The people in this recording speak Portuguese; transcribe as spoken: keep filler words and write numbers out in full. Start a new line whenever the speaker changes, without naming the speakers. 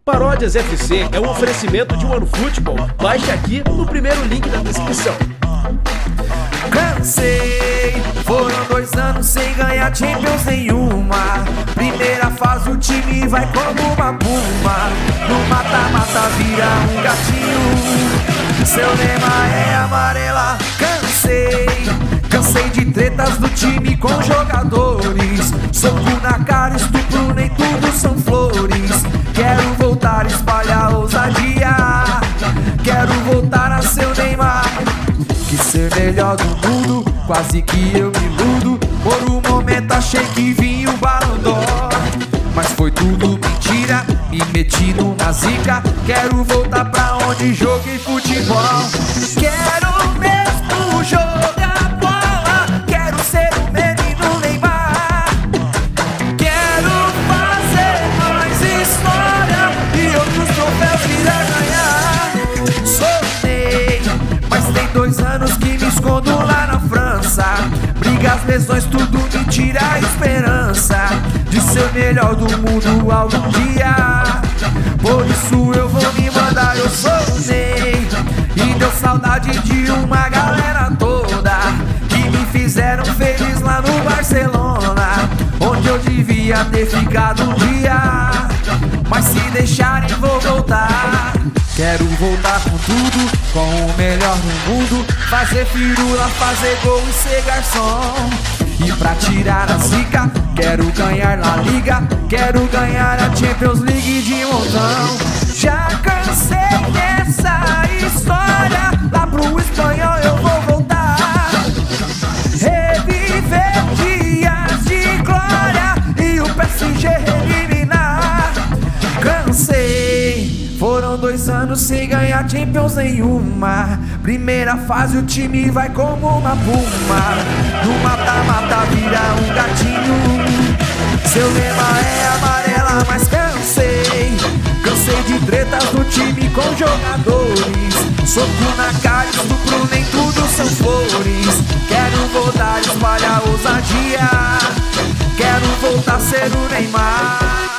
Paródias F C é um oferecimento de OneFootball. Baixe aqui no primeiro link da descrição.
Cansei, foram dois anos sem ganhar Champions nenhuma. Primeira fase o time vai como uma puma. No mata-mata vira um gatinho. Seu lema é amarela. Cansei, cansei de tretas do time com jogadores. Soco na cara, estupro, nem tudo são flores. Quero voltar a espalhar ousadia. Quero voltar a ser o Neymar. Quis ser melhor do mundo, quase que eu me iludo. Por um momento achei que vinha o Ballon d'Or, mas foi tudo mentira, me meti numa zica. Quero voltar pra onde joguei futebol. Quero mesmo jogar bola. Quero ser o menino Neymar. Quero fazer mais história e outros troféus virá ganhar. Sonhei, mas tem dois anos que me escondo lá na França. Brigas, lesões, tudo me tira a esperança de ser melhor do mundo algum dia. Por isso eu vou me mandar, eu sonhei. E deu saudade de uma galera toda que me fizeram feliz lá no Barcelona, onde eu devia ter ficado um dia. Mas se deixarem vou voltar. Quero voltar com tudo, com o melhor do mundo. Fazer firula, fazer gol e ser garçom. E pra tirar a zica, quero ganhar na Liga. Quero ganhar a Champions League de montão. Já cansei dessa história, lá pro espanhol eu vou voltar. Reviver dias de glória e o P S G eliminar. Cansei, foram dois anos sem ganhar Champions nenhuma. Primeira fase o time vai como uma puma. No mata-mata vira um gatinho. Seu lema é amarela, mas cansei. Cansei de tretas do time com jogadores. Soco na cara, estupro, nem tudo são flores. Quero voltar a espalhar ousadia. Quero voltar a ser o Neymar.